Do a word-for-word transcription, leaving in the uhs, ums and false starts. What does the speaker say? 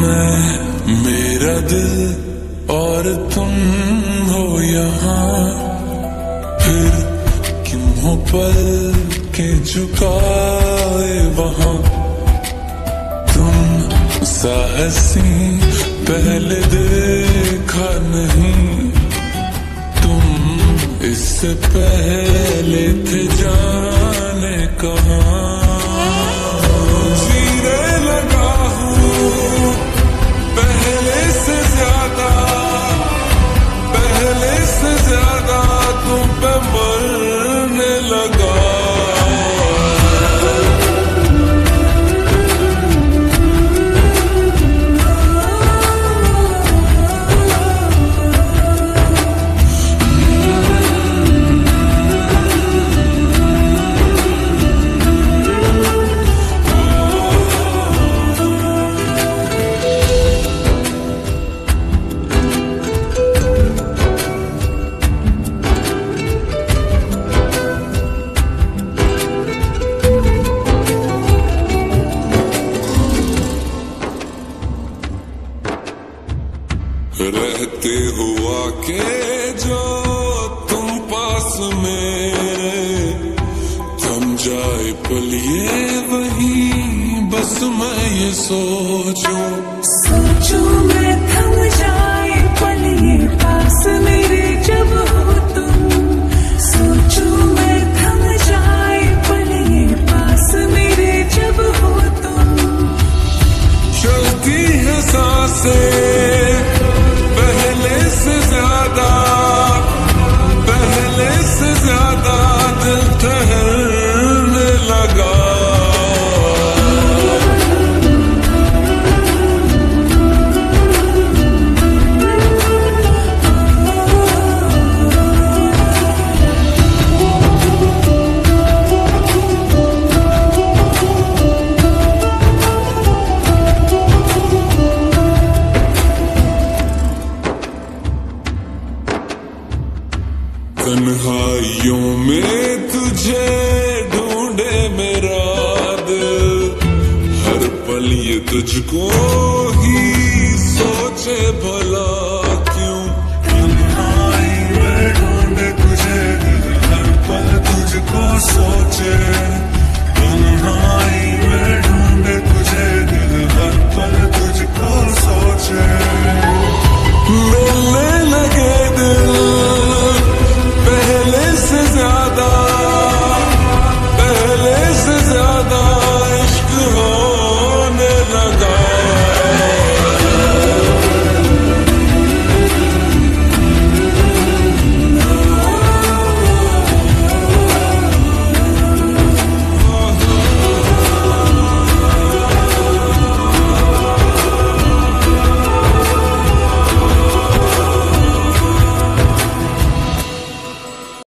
मैं मेरा दिल और तुम हो यहाँ, फिर क्यों हो पल के झुकाए वहाँ। तुम सा हसीं पहले देखा नहीं, तुम इससे पहले थे जाने कहाँ। जीने लगा हूँ पहले से ज्यादा, पहले से ज्यादा तुम पे मरने लगा। रहते हुआ के जो तुम पास मेरे, थम जाए पलिए वही बस मैं ये सोचूं। सोचूं मैं थम जाए पलिए पास मेरे जब हो तुम, सोचूं मैं थम जाए पलिए पास मेरे जब हो तुम। चलती है सांसें पहले से ज्यादा, पहले से ज्यादा दिल ठहरने लगा। तन्हाइयों में तुझे ढूंढे मेरा दिल, हर पल ये तुझको ही सोचे भला क्यों। तन्हाई में ढूंढे तुझे दिल, हर पल तुझको सोचे।